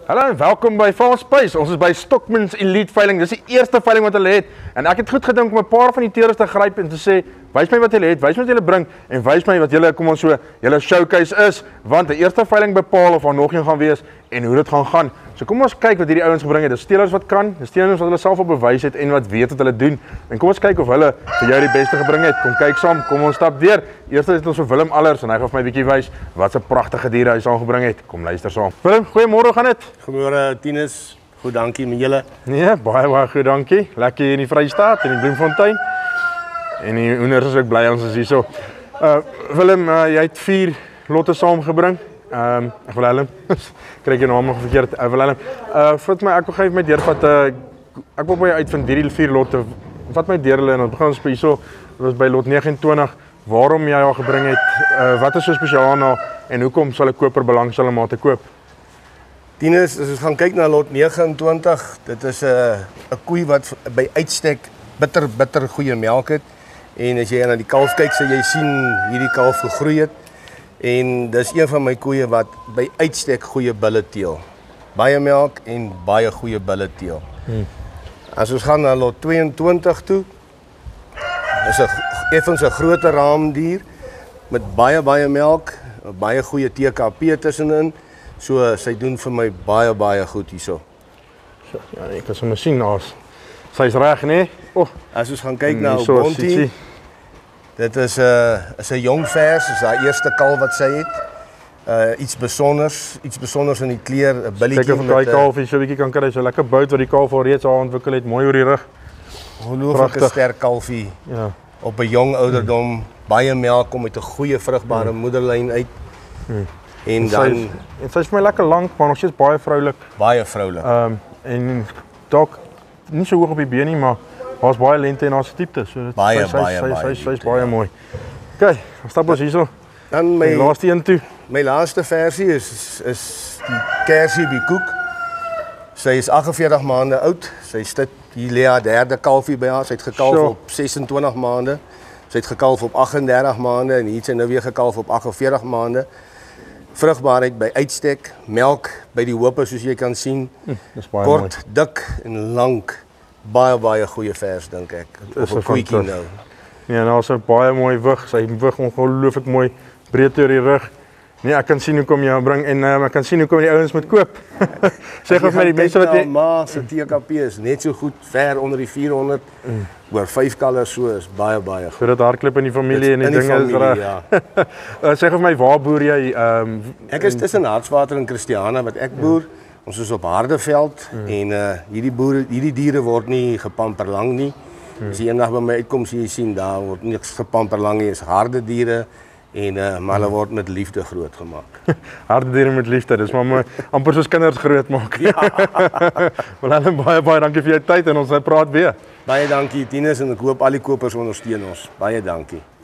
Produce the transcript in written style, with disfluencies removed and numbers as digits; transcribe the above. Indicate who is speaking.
Speaker 1: Hallo en welkom by Farm Space. Ons is by Stockman's Elite veiling. Dis die eerste veiling wat hulle het. En ek het goed gedink om 'n paar van die teerders te gryp en te sê, wys my wat julle het, wys my wat julle bring en wys my wat julle, kom ons so, julle showcase is, want die eerste veiling bepaal of daar nog een gaan wees en hoe dit gaan gaan. So kom ons kyk wat hierdie ouens gebring het. Dis steelers wat kan, dis steelers wat hulle self op bewys het en wat weet wat hulle doen. En kom ons kyk of hulle vir jou die beste gebring het. Kom kyk saam, kom ons stap deur. Eers het ons vir Willem Allers en hy gaan vir my 'n bietjie wys wat 'n pragtige diere hy saamgebring het. Kom luister saam. Willem, goeiemôre, hoe gaan dit?
Speaker 2: Goeiemôre Tinus, goed dankie met julle.
Speaker 1: Nee, baie goed, dankie. Lekker hier in die Vrystaat in die Bloemfontein. En die hoenders is ook bly ons is hierso. Willem, jy het 4 lotte saamgebring. Ek wil Willem, kry ek jou naam nog verkeerd. Willem, vat my, ek wil gee my deurvat, ek wil by jou uitvind hierdie 4 lotte. Vat my deur hulle en dan begin ons by hierso, was by lot 29, waarom jy haar gebring het, wat is so spesiaal na en hoekom sal 'n koper belangstel om haar te koop?
Speaker 2: Tinus, as ons gaan kyk na lot 29, dit is 'n koei wat by uitstek bitter goeie melk het. En as jy na die kalf kyk, sal jy sien hierdie kalf gegroei het. En dis een van my koeie wat by uitstek goeie bulle teel. Baie melk en baie goeie bulle teel. As ons gaan na lot 22 toe, is 'n effens 'n groter raamdier met baie melk, 'n baie goeie TKP tussenin. So sy doen vir my baie goed hierso.
Speaker 1: Ja, ek kan sommer sien sy's reg, nee.
Speaker 2: As ons gaan kyk na Bontie, dit is 'n jong vers, is haar eerste kalf wat sy het. Iets besonders in die kleur, 'n billetjie
Speaker 1: met 'n daai kalf hier so 'n bietjie kan kry, so lekker bout wat die kalf al reeds haar ontwikkel het, mooi oor die rug.
Speaker 2: Ongelooflike sterk kalfie. Ja. Op 'n jong ouderdom, baie melk kom met 'n goeie vrugbare moederlyn uit. En dan
Speaker 1: sy's vir my lekker lank, maar nog steeds baie vroulik.
Speaker 2: Baie vroulik.
Speaker 1: En dalk nie so hoog op die been nie, maar daar's baie lengte en daar's diepte, so dit sy's baie mooi. OK, ons stap ons hierso.
Speaker 2: Dan my
Speaker 1: laaste een toe.
Speaker 2: My laaste versie is die Kersie Koek. Sy is 48 maande oud. Sy sit hier lê haar derde kalfie by haar. Sy het gekalf op 26 maande. Sy het gekalf op 38 maande en hier het sy nou weer gekalf op 48 maande. Vrugbaarheid by uitstek, melk by die hoope soos jy kan sien.
Speaker 1: Dis baie
Speaker 2: kort,
Speaker 1: mooi.
Speaker 2: dik en lank. Baie goeie vers dink ek.
Speaker 1: Dis 'n
Speaker 2: koetjie nou.
Speaker 1: Ja, nou so baie mooi wig. Sy wig ongelooflik mooi breed oor die rug. Nee, ek kan sien hoekom jy haar bring en ek kan sien hoekom die ouens moet koop. Sê gou vir my die mense wat jy
Speaker 2: maar se TKP is net so goed ver onder die 400 oor 5 kalvers so is baie goed.
Speaker 1: So dit hardloop in die familie en die dinge is reg.
Speaker 2: Ja.
Speaker 1: Sê gou vir my waar boer jy?
Speaker 2: Ek is tussen Hartswater en Christiana wat ek boer. Ons is op Hardeveld en hierdie diere word nie gepamper lang nie. As jy eendag by my uitkom sien jy sien daar word niks gepamper lang nie, is harde diere. Maar hulle word met liefde groot gemaak.
Speaker 1: Harde diere met liefde, dis maar amper soos kinders groot maak.
Speaker 2: Ja.
Speaker 1: Wel baie dankie vir jou tyd en ons praat weer.
Speaker 2: Baie dankie Tinus en ek hoop al die kopers ondersteun ons. Baie dankie.